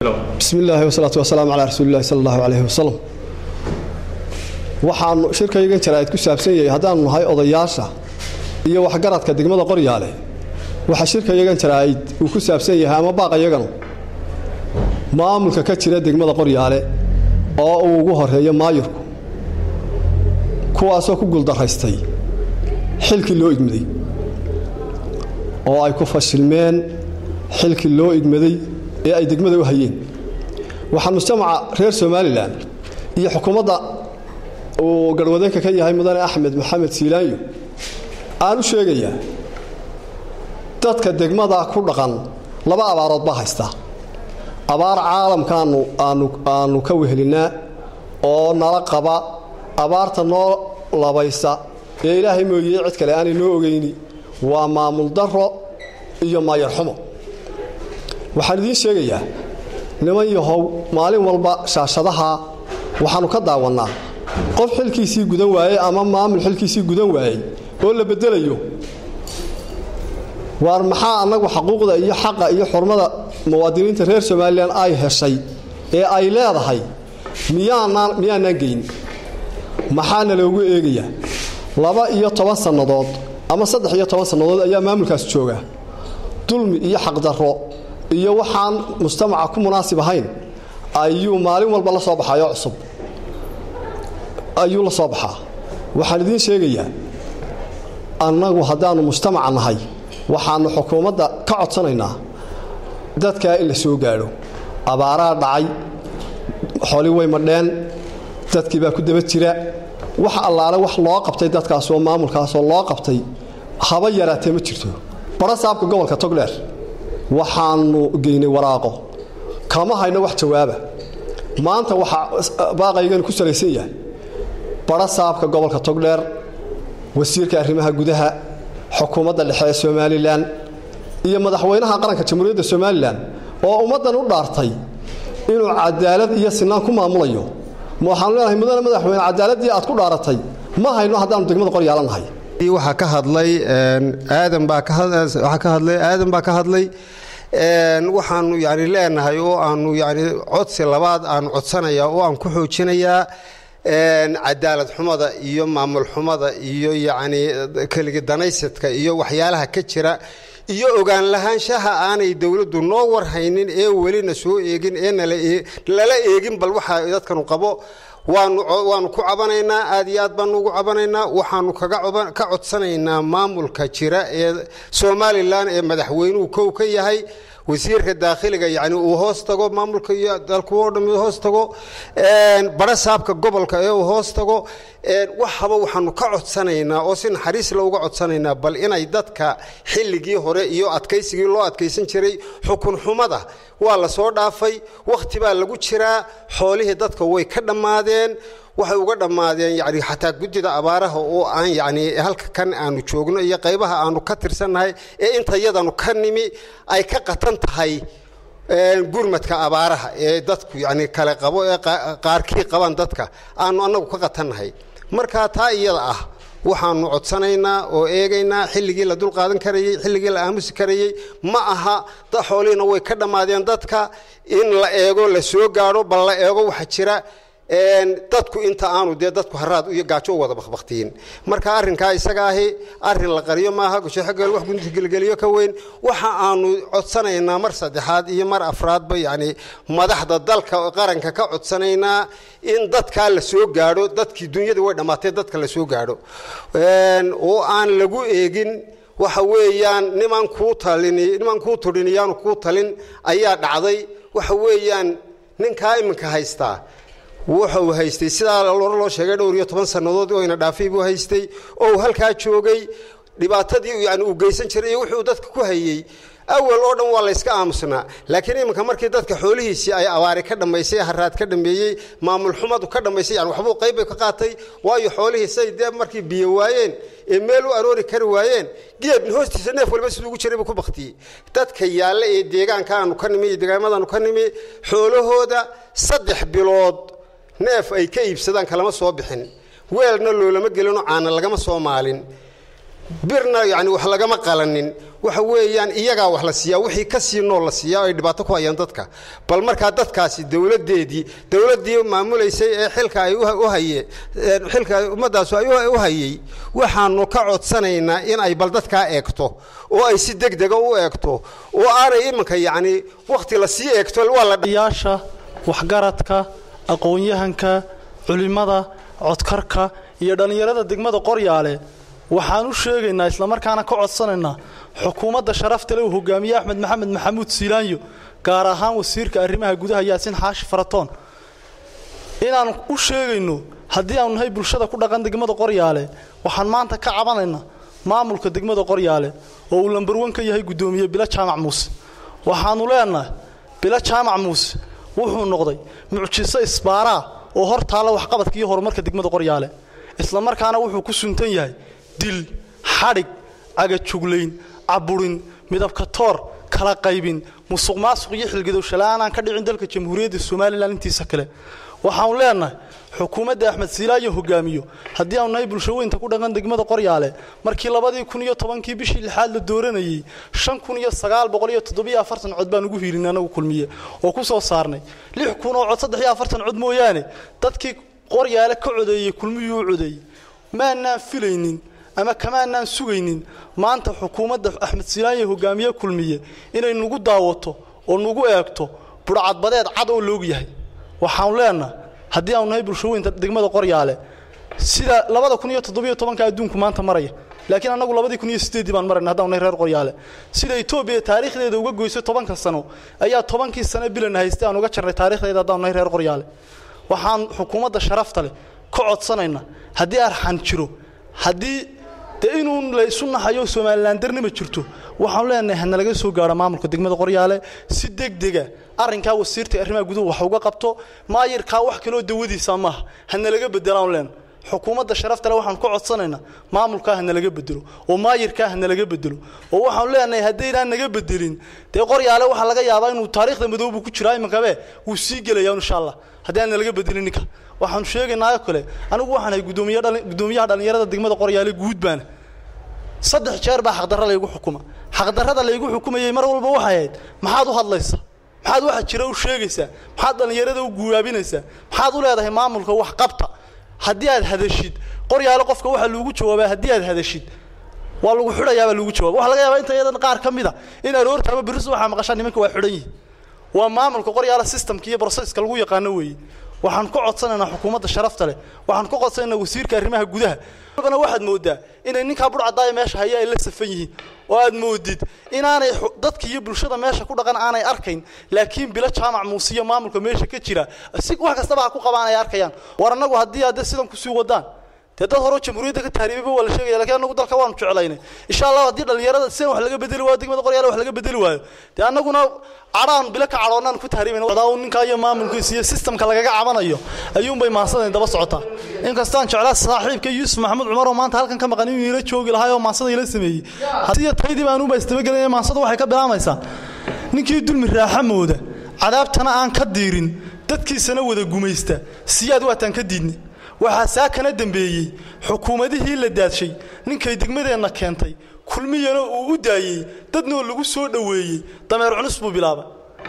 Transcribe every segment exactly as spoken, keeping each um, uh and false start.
بسم الله والصلاة والسلام على رسول الله صلى الله عليه وسلم waxaan shirkayga jaraa'id ku saabsan yahay hadaan nahay odayaasha iyo waxgaradka degmada Qoryaale waxa shirkayga jaraa'id uu ku saabsan yahay ama baaqayagana maamulka ka jira degmada Qoryaale oo uu ugu horeeyo maayirku kuwaas oo ku guuldareystay xilkii loo igmaday oo ay ku fashilmeen xilkii loo igmaday ee ay degmada u hayeen waxaan mujtamaca reer Soomaaliland iyo xukuumadda oo garwadeenka ka yahay mudane Axmed Maxamed Siilaanyo aanu sheegaya dadka degmada ku dhaqan laba abaarood ba haysta abaar caalamkaanu aanu aanu ka wehelinaa oo nala qaba abaarta noo labaysa ee Ilaahay mooyee cid kale aan inoo ogeyni waa maamul darro iyo maayar xumo waxaan idin sheegayaa niman yahow maalin walba shaashadaha waxaanu ka daawanaa qof xilkiisii gudan waayay ama maamul xilkiisii gudan waayay oo la bedelayo war maxaa anagu xuquuqda iyo xaqa iyo xurmada muwaadiniinta reer Soomaaliland ay heshay ee ay leedahay miyaana miyaana geyn maxaana loogu eegaya laba iyo toban sanadood ama saddex iyo toban sanadood ayaa maamulkaas jooga dulmi iyo xaq darro iyo waxaan mujtamaca ku munaasib ahayn ayuu maalin walba la soo baxayo cusub ayuu la soo baxaa waxaan idin sheegayaa annagu hadaanu mujtamaca nahay waxaanu xukuumadda ka codsanaynaa dadka in la soo gaaro abaaraha dhacay xooli way madheen dadkii baa ku daba jira wax allaale wax loo qabtay dadkaas oo maamulkaas oo loo qabtay haba yaraatee ma jirto bara saabka gobolka Togdheer waxaanu geynay waraaqo kama hayno wax jawaaba maanta waxa baaqaygan ku salaysan yahay bara saabka gobolka Togdheer wasiirka arrimaha gudaha xukuumadda dhexe ee Soomaaliland iyo madaxweynaha qaranka Jamhuuriyadda Soomaaliland oo ummadan u dhaartay inuu cadaalad iyo sinaan ku maamulayo ma waxaan leenahay mudane madaxweyne cadaaladii aad ku dhaaratay ma hayno hadaan degmada Qoryaale nahay waxa ka hadlay aadan baa ka hadlay waxa ka hadlay aadan baa ka hadlay een waxaanu yaani leenahay oo aanu yaani codsi labaad aan codsanaya oo aan ku xoojinayaa een cadaalad xumada iyo maamul xumada iyo yaani kaliya danaysadka iyo waxyaalaha ka jira iyo ogaan lahaanshaha aanay dawladdu noo warhaynin ee welina soo eegin ee nala eegin bal waxa dadkanu qabo waanu waanu ku cabanaynaa aad iyo aad baan ugu cabanaynaa waxaanu kaga ka codsanaynaa maamulka jira ee Soomaaliland ee madaxweynuhu kow ka yahay wasiirka dakhiliga yaani uu hoos tago maamulka iyo dalku oo dhan hoos tago een bara saabka gobolka ee uu hoos tago een waxaba waxaanu ka codsanaynaa oo si naxariis looga codsanaynaa bal inay dadka xilligii hore iyo adkaysigii loo adkaysan jiray xukun xumada waa la soo dhaafay waqti baa lagu jiraa xoolihii dadka way ka dhamaadeen waxay uga dhamaadeen yaani xataa gudida abaaraha oo aan yaani halka kan aanu joogno iyo qaybaha aanu ka tirsanahay ee inta yadanu ka nimi ay ka qatan tahay ee gurmadka abaaraha ee dadku yaani kala qabo ee qaarkii qaban dadka aanu anagu ka qatanahay marka taa iyada ah waxaanu codsanaynaa oo eegaynaa xilligii la dul qaadan karayay xilligii la aamusi karayay ma aha da xooliina way ka dhamaadeen dadka in la eego la soo gaaro bal la eego waxa jira een dadku inta aanu de dadku haraad iyo gaajo wada baqbaqtiin marka arrinka isaga ahi arrin la qariyo maaha gushaxgal wax gunti galgaliyo ka weyn waxa aanu codsanaynaa mar saddexaad iyo mar afraad ba yaani madaxda dalka qaranka ka codsanaynaa in dadka la soo gaaro dadkii dunyada way dhamaatay dadka la soo gaaro een oo aan lagu eegin waxa weeyaan niman ku talin niman ku tudinayaan ku talin ayaa dhacday waxa weeyaan ninka iminka haysta wuxuu haystay sida loo sheegay dhowr iyo toban sanadood oo ina dhaafay buu haystay oo halka joogay dhibaatadii yaani uu geysan jiray wuxuu dadka ku hayay awal oo dhan waa la iska aamusnaa laakiin iminka markii dadka xoolihiisi ay awaari ka dhameysay haraad ka dhameeyay maamul xumadu ka dhameysay yaani waxba qayb ka qaatay waayo xoolihiisa ay markii biyo waayeen ee meel u aroori kari waayeen geed hoostiisa neef walba sidoo ugu jiray ku baqtiyay dadka yaala ee deegaanka aanu ka nimi deegaamadaanu ka nimi xoolahooda saddex bilood neef ay ka iibsadaan kalama soo bixin weelna loolama gelino caana lagama soo maalin birna yani wax lagama qalanin waxa weeyaan iyaga wax la siiyaa wixii ka sii nool la siiyaa ay dhibaato ku hayaan dadka bal marka dadkaasi dawladeedii dawladii maamuleysay ee xilka ay u hayay xilka ummadaas ay u hayay waxaanu ka codsanaynaa in ay bal dadka eegto oo ay si degdeg ah u eegto oo aanay imanka yani waqti la sii eegto waa la dhiyaasha waxgaradka aqoon-yahanka culimada codkarka iyo dhalinyarada degmada Qoryaale waxaan u sheegaynaa isla markaana ka codsanaynaa xukuumadda sharafta leh hogaamiye Axmed Maxamed Maxamuud Siilaanyo gaar ahaan wasiirka arrimaha gudaha Yaasin Xaashi Faratoon inaan u sheegayno haddii aanu nahay bulshada ku dhaqan degmada Qoryaale waxaan maanta ka cabanaynaa maamulka degmada Qoryaale oo uu lambar one ka yahay gudoomiye Bila Jaamac Muuse waxaanu leenahay Bila Jaamac Muuse wuxuu noqday mucjiso isbaara oo hor taala wax qabadka iyo horumarka degmada Qoryaale isla markaana wuxuu ku suntan yahay dil xarig aga jugleyn aburin midabka toor kala qaybin musuqmaasuq iyo xilgidow shalaan aan ka dhicin dalka jamhuuriyadda Soomaaliland intiisa kale waxaan leenahay xukuumadda Axmed Siilaanyo hogaamiyo haddii aanu nahay bulshooyinka ku dhaqan degmada Qoryaale markii labadii kun iyo tobankii bishii lixaad la dooranayay shan kun iyo sagaal boqol iyo toddoba iyo afartan cod baan ugu hiilinay anagu kulmiye oo ku soo saarnay lix kun oo cod saddex iyo afartan cod mooyaane dadkii Qoryaale ka codeeyay kulmiyu u codeeyay maana filaynin ama kamaanaan sugaynin maanta xukuumadda Axmed Siilaanyo hogaamiye kulmiye inay nagu daawato oo nagu eegto burcad badeed cad oo loogu yahay waxaan leenahay haddii aanu nahay bulshooyinka degmada Qoryaale sida labada kun iyo toddoba iyo toban ka adduunku maanta maraya laakiin anagu labada kun iyo siddeed baan marnay haddaan nahay reer Qoryaale sida Itoobiya taariikhdeeda uga goysay tobanka sano ayaa tobankii sano bilan haystay aan uga jarnay taariikhdeeda haddaan nahay reer Qoryaale waxaan xukuumadda sharafta leh ka codsanaynaa haddii arxan jiro haddii inuu la isu naxayo Soomaaliland darnimo jirto waxaan leenahay hana laga soo gaaro maamulka degmada Qoryaale si degdeg ah arrinka wasiirta arrimaha gudaha wax uga qabto maayirka wax kale oo dawadiisa ma hana laga bedelaan leen xukuumadda sharafta leh waxaan ku codsanaynaa maamulka hana laga bedelo oo maayirka hana laga bedelo oo waxaan leenahay haddii aan naga bedelin de Qoryaale waxa laga yaabaa inuu taariikhda madoob ku jiro imanka be uu sii gelayo insha Allah haddii aan laga bedelin ninka waxaan sheegaynaa kale anigu waxaan hay gudoomiyaha gudoomiyaha dhalinyarada degmada Qoryaale guud baan saddex jeer baa xaq darro laygu xukuma xaq darrada laygu xukumayay mar walba waxa ahayd maxaad u hadlaysaa maxaad waxa jira u sheegaysaa maxaad dhalinyarada u guubaabinaysaa maxaad u leedahay maamulka wax qabta haddii aad hadashid Qoryaale qofka waxa lagu jawaabaa haddii aad hadashid waa lagu xidhayaa baa lagu jawaab waxa laga yaabaa inta yadan qaar kamida in aroorta ama biris waxa maqashaan nimanka waa xidhan yihiin waa maamulka Qoryaale systemka iyo processka lagu yaqaan weey waxaan ku codsanaynaa xukuumadda sharafta leh waxaan ku codsanaynaa wasiirka arrimaha gudaha bana waxaad moodaa inay ninka burcadaay meesha haya ay la safan yihiin oo aad moodid inaanay dadka iyo bulshada meesha ku dhaqan aanay arkayn laakiin Bila Jaamac Muuse iyo maamulka meesha ka jira si wax kasta ku qabaan ay arkayaan war anagu haddii aad sidan ku sii wadaan dad hore jamhuuriyadda ka taariibay wala sheegay laakiin anagu dalka waan jecelaynay insha Allah haddii dhalinyarada si wax laga bedeli waayo degmada Qoryaale wax laga bedeli waayo de anaguna caraan bila ka caroonaan ku taariibay wadaw ninka iyo maamulkiisa iyo systemka lagaga cabanayo ayuun bay maasada daba socotaa in kastaan jeclaa saaxiibka Yuusuf Maxamed Cumar oo maanta halkan ka maqan inuu ila joogi lahaay oo maasada ila sameeyay hadii taydii baan u baystaba maasada waxay ka bilaamaysaa ninkii dulmi raaxa mooda cadaabtana aan ka diirin dadkiisana wada gumaysta siyaad waataan ka diidnay waxa saakana dambeeyay xukuumadihii la daadshay ninkay degmadeena keentay kulmiyana uu u daayay dadna lagu soo dhaweeyay dameer cunus buu bilaabay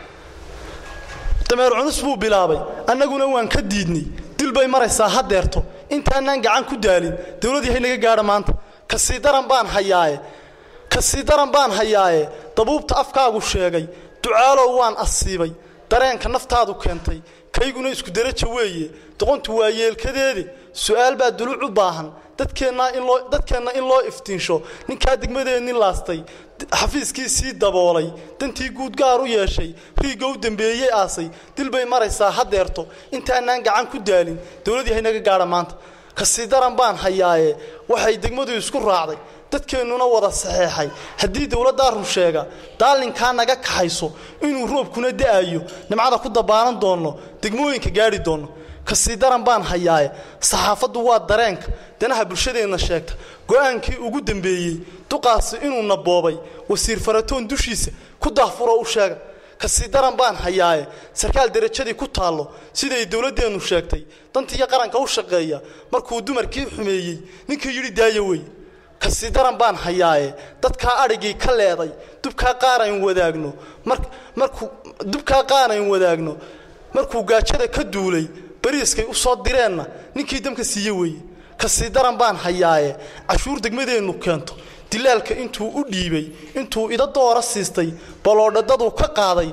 dameer cunus buu bilaabay annaguna waan ka diidnay dil bay maraysaa hadeerto intaanaan gacan ku daalin dawladii hay naga gaadha maanta ka sii daran baan hayaaye ka sii daran baan hayaaye dabuubta afkaagu sheegay ducaalo waan asiibay dareenka naftaadu keentay kayguna isku darajo weeye doqontu waa yeelkadeedi su'aal baa duluc u baahan dadkeena in loo dadkeena in loo iftiinsho ninka degmadeeni laastay xafiiskiisii daboolay dantii guud gaar u yeeshay riigow dambeeyay aasay dilbay maraysaa hadeerto intaanaan gacan ku daalin dawladii hay naga gaadha maanta ka sii daran baan hayaaye waxay degmadu isku raacday dadkeenuna wada saxeexay haddii dawladda run sheega daalinka naga kaxayso inuu roobkuna da'ayo nimcada ku dabaalan doono degmooyinka gaari doono ka sii daran baan hayaaye saxaafadu waa dareenka danaha bulshadeena sheegta go'aankii ugu dambeeyay duqaasi inuu naboobay wasiir Faratoon dushiisa ku daafuro u sheega ka sii daran baan hayaaye sarkaal darajadii ku taalo siday dawladeenu sheegtay dantiga qaranka u shaqeeya markuu dumarkii xumeeyay ninkii yiri daaya way kasi daran baan hayaaye dadka arigii ka leeday dubka qaarayn wadaagno markuu dubka qaarayn wadaagno markuu gaajada ka duulay bariiskay u soo direenna ninkii damka siiye weeye kasi daran baan hayaaye cashuur degmadeenu keento dilaalka intuu u dhiibay intuu ida doora siistay baloodhadadu ka qaaday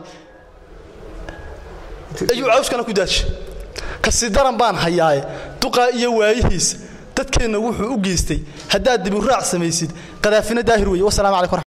ayuu cawskana ku daashay kasi daran baan hayaaye duqa iyo waayihiisa dadkeena wuxuu u geystay hadaa dib u raac sameeysid qadaafina daahir weeye wassalaamu calaykum.